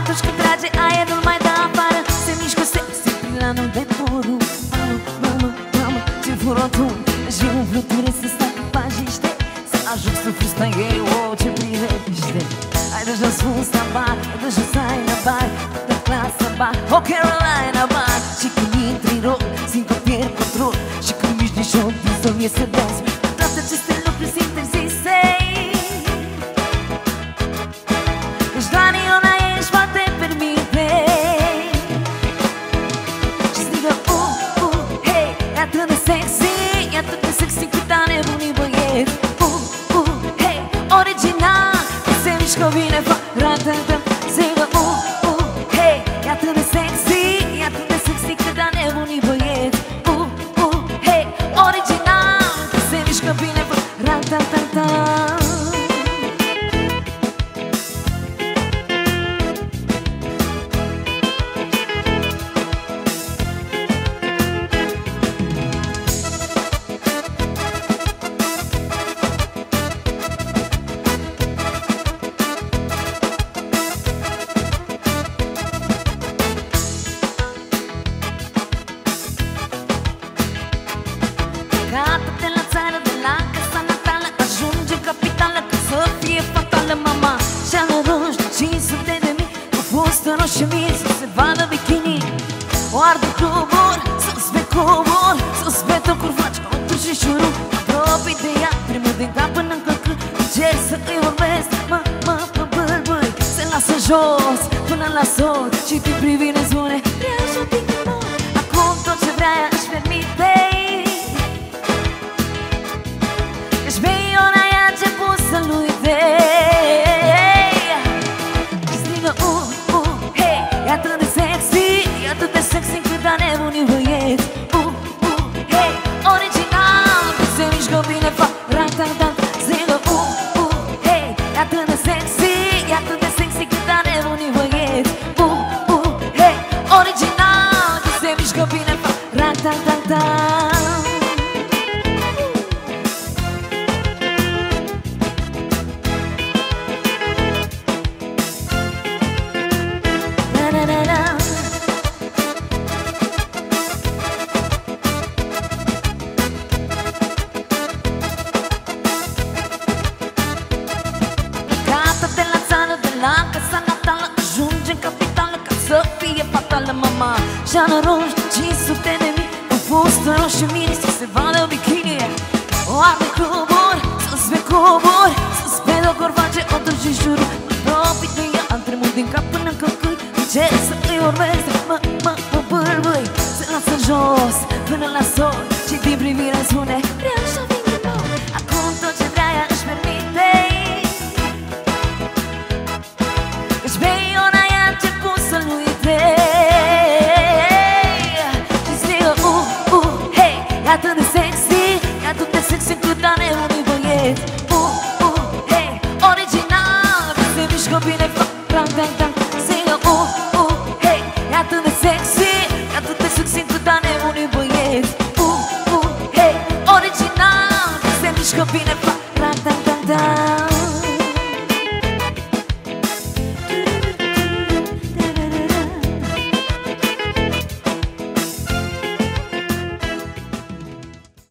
atunci când trage aerul mai dă afară. Se mișcă sexy prin lanul de porul. Mamă, mamă, ce furotun. Și umflu ture să stau cu pajiște. Să ajung să fusta ei, oh, ce privește. Hai de jos fusta bar, hai de jos haina bar, de clasă bar, oh Carolina bar. Și când intri în rol, simt că pierd control. Și când mici nici o să-mi iese dans. Toate aceste lucruri se interzise. Deci doar Iona ești poate permite. Și strigă hei, e atât de sexy, e atât de sexy cât a nebunit băieți. Hei, original, se mișcă bine, fac rat-tat-tat. Strigă hei, e atât de sexy, e atât de sexy cât a nebunit băieți. Hei, original, se mișcă bine, fac rat-tat-tat. Gata-te la țară, de la casa natală, ajunge în capitală, ca să fie fatală. Mama și-a noroc de 500 de mii, cu fustă roșie mie, să se vadă bikini. O ardă cobor, sus pe cobor, sus pe tocuri faci contul și șurub. Apropii de ea, tremur din cap până în călcâi, încerc să îi vorbesc, mă bâlbâi. Se lasă jos până la sol și din privire spune, vreau și un pic de mor. Acum tot ce vrea ea își permite. Deci pe Iona i-a început să-l uite. Și strigă hei, e atât de sexy, e atât de sexy cât a nebunit băieți. Hei, original, se mișcă bine, fac rat-tat-tat. Strigă hei, e atât de sexy, e atât de sexy cât a nebunit băieți. Hei, original, se mișcă bine, fac rat-tat-tat. Gata-te la țară, de la casa natală, ajunge în capitală, ca să fie fatală. Mama și-a noroc de 500 de mii, cu fustă roșie mini, să se vadă bikini. O arde cobor, sus pe cobor, sus pe locuri face oturi și jurul. Apropii de ea, am tremur din cap până în călcâi, încerc să îi vorbesc, mă bâlbâi. Se lasă jos până la sol și din privire spune,